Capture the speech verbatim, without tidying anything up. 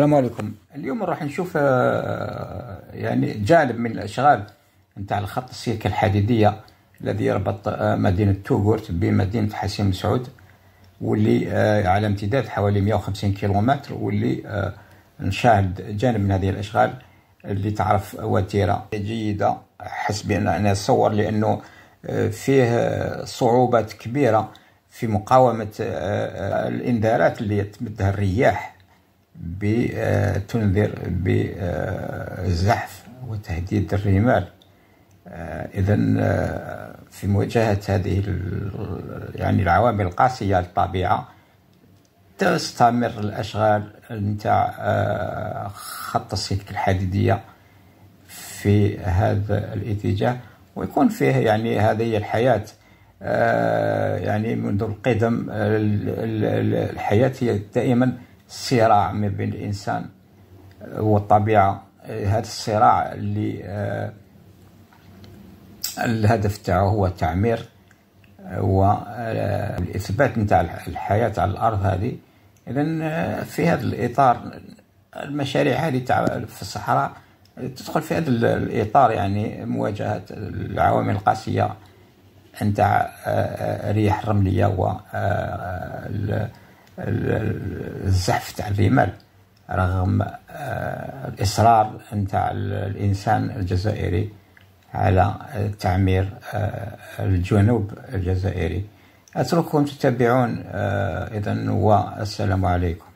السلام عليكم. اليوم راح نشوف آه، يعني جانب من الأشغال نتاع الخط السلك الحديدية الذي يربط آه، مدينة توغورت بمدينة حسين مسعود، واللي آه، على امتداد حوالي مئة وخمسين كيلومتر، واللي آه، نشاهد جانب من هذه الأشغال اللي تعرف وتيرة جيدة حسب أن أنا أتصور، لأنه آه، فيه صعوبات كبيرة في مقاومة آه، الإنذارات اللي تمدها الرياح بتنذر بالزحف وتهديد الرمال. إذا في مواجهة هذه يعني العوامل القاسية للطبيعة تستمر الأشغال نتاع خط السلك الحديدية في هذا الاتجاه، ويكون فيه يعني هذه الحياة. يعني منذ القدم الحياة هي دائما صراع ما بين الإنسان والطبيعة. هذا الصراع اللي آه الهدف تاعه هو التعمير والإثبات نتاع الحياة على الأرض هذه. إذن في هذا الإطار المشاريع هذه في الصحراء تدخل في هذا الإطار، يعني مواجهة العوامل القاسية نتاع الرياح الرملية و الزحف تاع الرمال، رغم الإصرار نتاع الإنسان الجزائري على تعمير الجنوب الجزائري. أترككم تتابعون إذن، والسلام عليكم.